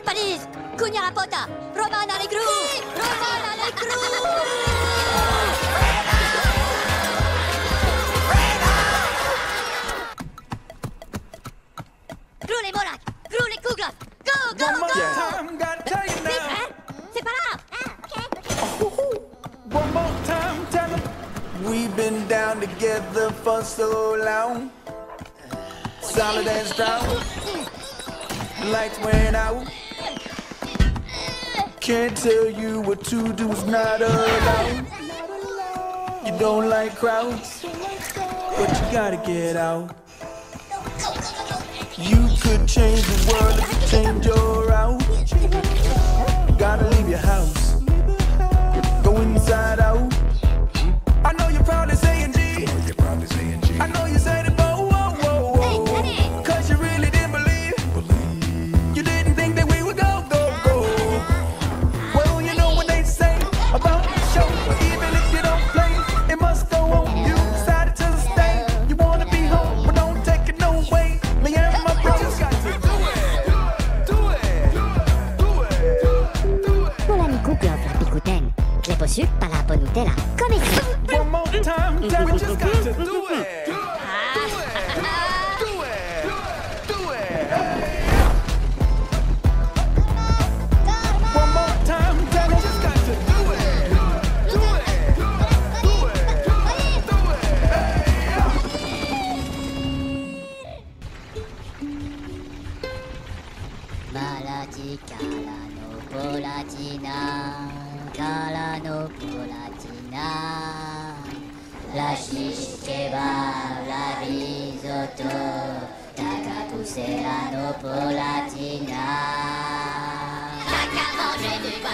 Japanese, Cugna Rapota, Romana Negru, Romana Negru. Roulez Morak, roulez Kugla, go, go, go. Time, gotta tell you now. Vite, hein? C'est pas là. One more time, tell them. We've been down together for so long. Solid and strong. Lights went out. Can't tell you what to do, it's not allowed. You don't like crowds, but you gotta get out. You could change the world if you change your route. Gotta leave your house, go inside out. I know you're probably saying G. I know you said it, but whoa, whoa, whoa. Cause you really didn't believe. You didn't think that we would go, go, go. Well, you know what they say about the show. Even if you don't play, it must go on. You decided to stay. You wanna be home, but don't take it no way. Me and my brothers got to do it. Do it. Do it. Do it. Pour l'ami Google, la picoutaine. Les possules, pas la bonne Nutella. Comme ici. One more time, tell me, just got to do it. One more time, tell me, just got to do it. Do it. Do it. Do it. Malati Calano Polatina, Calano Polatina, la shish kebab, la risotto, Takatu Serrano Polatina. T'as qu'à manger du